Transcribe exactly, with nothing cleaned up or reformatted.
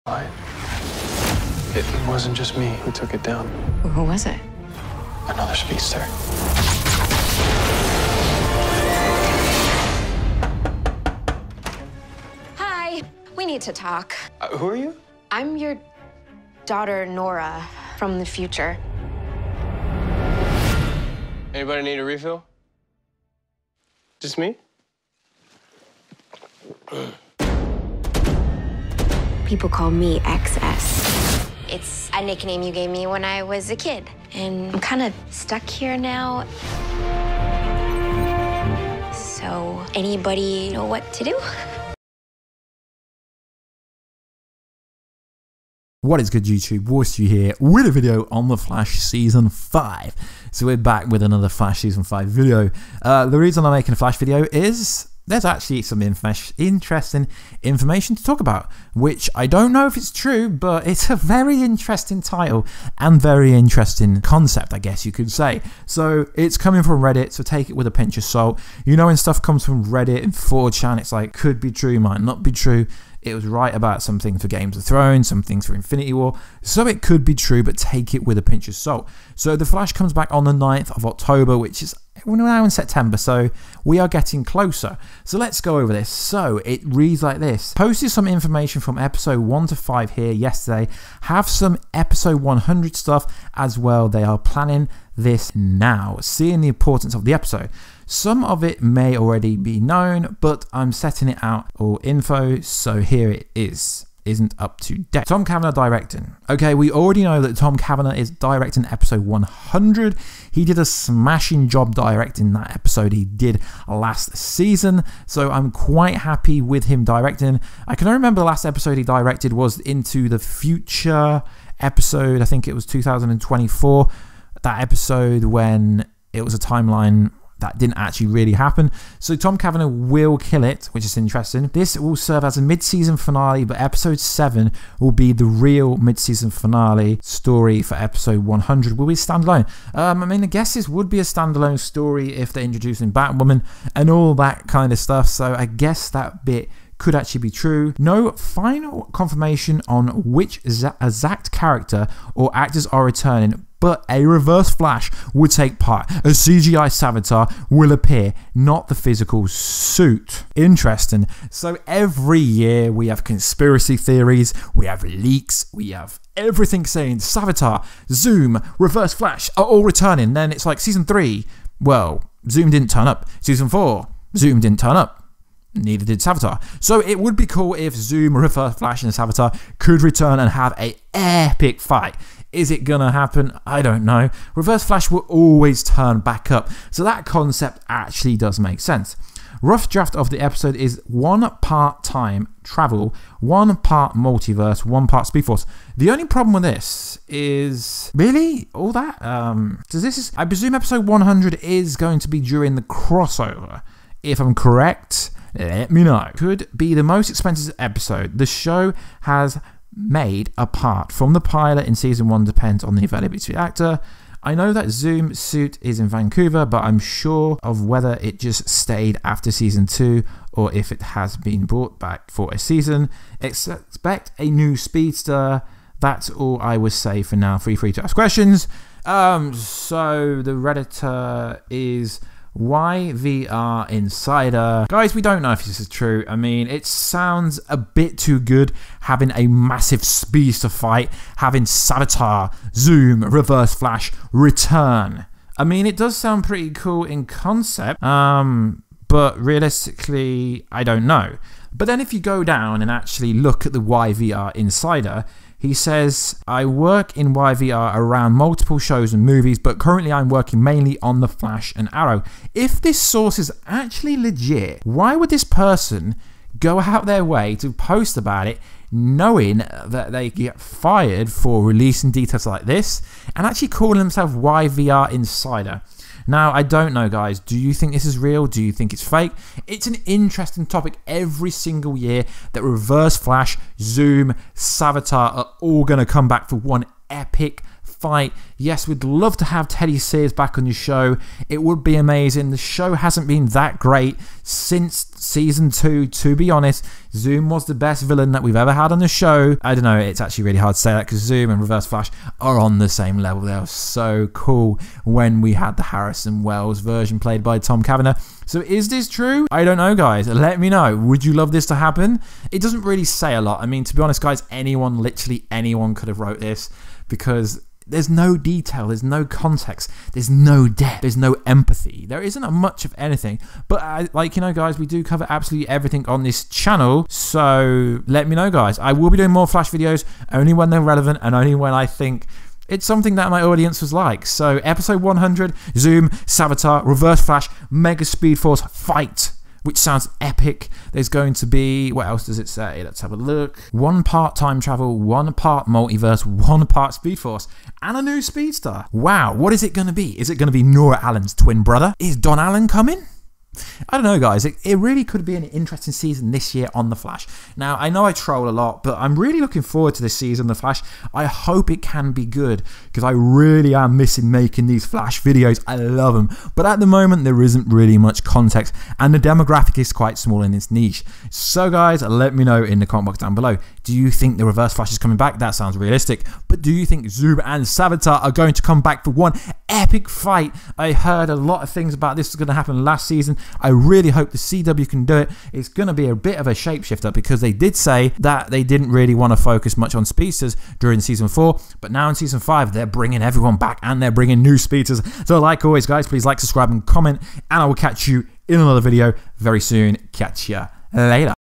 It wasn't just me who took it down. Who was it? Another speedster. Hi, we need to talk. Uh, who are you? I'm your daughter, Nora, from the future. Anybody need a refill? Just me? People call me X S. It's a nickname you gave me when I was a kid. And I'm kind of stuck here now. So, anybody know what to do? What is good, YouTube? Warstu here with a video on The Flash Season five. So we're back with another Flash Season five video. Uh, the reason I'm making a Flash video is there's actually some inf interesting information to talk about, which I don't know if it's true, but it's a very interesting title and very interesting concept, I guess you could say. So it's coming from Reddit, so take it with a pinch of salt. You know, when stuff comes from Reddit and four chan, it's like, could be true, might not be true. It was right about some things for Games of Thrones, some things for Infinity War, so it could be true, but take it with a pinch of salt. So The Flash comes back on the ninth of October, which is we're now in September, so we are getting closer. So let's go over this. So it reads like this. Posted some information from episode one to five here yesterday. Have some episode one hundred stuff as well. They are planning this now, seeing the importance of the episode. Some of it may already be known, but I'm setting it out all info, so here it is. Isn't up to date. Tom Cavanagh directing. Okay, we already know that Tom Cavanagh is directing episode one hundred. He did a smashing job directing that episode he did last season, so I'm quite happy with him directing. I can remember the last episode he directed was Into the Future episode. I think it was two thousand twenty-four. That episode when it was a timeline that didn't actually really happen. So Tom Cavanagh will kill it, which is interesting. This will serve as a mid-season finale, but episode seven will be the real mid-season finale story for episode one hundred. Will be standalone. Um, I mean, I guess this would be a standalone story if they're introducing Batwoman and all that kind of stuff. So I guess that bit could actually be true. No final confirmation on which exact character or actors are returning, but a Reverse Flash would take part. A C G I Savitar will appear, not the physical suit. Interesting. So every year we have conspiracy theories, we have leaks, we have everything saying Savitar, Zoom, Reverse Flash are all returning. Then it's like season three, well, Zoom didn't turn up. Season four, Zoom didn't turn up. Neither did Savitar. So it would be cool if Zoom, Reverse Flash and Savitar could return and have a epic fight. Is it gonna happen? I don't know. Reverse Flash will always turn back up, so that concept actually does make sense. Rough draft of the episode is one part time travel, one part multiverse, one part Speed Force. The only problem with this is really all that. Um, does this is I presume episode one hundred is going to be during the crossover. If I'm correct, let me know. Could be the most expensive episode the show has made apart from the pilot in season one, depends on the availability of the actor. I know that Zoom suit is in Vancouver, but I'm sure of whether it just stayed after season two or if it has been brought back for a season. Expect a new speedster. That's all I would say for now. Feel free to ask questions. Um, so the Redditor is Y V R Insider. Guys, we don't know if this is true. I mean, it sounds a bit too good having a massive speedster fight, having Savitar, Zoom, Reverse Flash return. I mean, it does sound pretty cool in concept, um, but realistically, I don't know. But then if you go down and actually look at the Y V R Insider, he says, I work in Y V R around multiple shows and movies, but currently I'm working mainly on The Flash and Arrow. If this source is actually legit, why would this person go out their way to post about it knowing that they get fired for releasing details like this and actually calling themselves Y V R Insider? Now, I don't know, guys. Do you think this is real? Do you think it's fake? It's an interesting topic every single year that Reverse Flash, Zoom, Savitar are all going to come back for one epic fight. Yes, we'd love to have Teddy Sears back on your show. It would be amazing. The show hasn't been that great since season two, to be honest. Zoom was the best villain that we've ever had on the show. I don't know, it's actually really hard to say that because Zoom and Reverse Flash are on the same level. They were so cool when we had the Harrison Wells version played by Tom Cavanagh. So is this true? I don't know, guys. Let me know. Would you love this to happen? It doesn't really say a lot. I mean, to be honest, guys, anyone, literally anyone could have wrote this because there's no detail, there's no context, there's no depth, there's no empathy. There isn't a much of anything. But I, like, you know, guys, we do cover absolutely everything on this channel. So let me know, guys. I will be doing more Flash videos only when they're relevant and only when I think it's something that my audience was like. So episode one hundred, Zoom, Savitar, Reverse Flash, Mega Speed Force fight, which sounds epic. There's going to be, what else does it say? Let's have a look. One part time travel, one part multiverse, one part Speed Force, and a new Speedster. Wow, what is it going to be? Is it going to be Nora Allen's twin brother? Is Don Allen coming? I don't know, guys. It, it really could be an interesting season this year on The Flash. Now, I know I troll a lot, but I'm really looking forward to this season, The Flash. I hope it can be good, because I really am missing making these Flash videos. I love them. But at the moment, there isn't really much context, and the demographic is quite small in its niche. So, guys, let me know in the comment box down below. Do you think the Reverse Flash is coming back? That sounds realistic. But do you think Zoom and Savitar are going to come back for one epic fight? I heard a lot of things about this was going to happen last season. I really hope the C W can do it. It's going to be a bit of a shapeshifter because they did say that they didn't really want to focus much on speedsters during season four, but now in season five they're bringing everyone back and they're bringing new speedsters. So like always, guys, please like, subscribe and comment, and I will catch you in another video very soon. Catch ya later.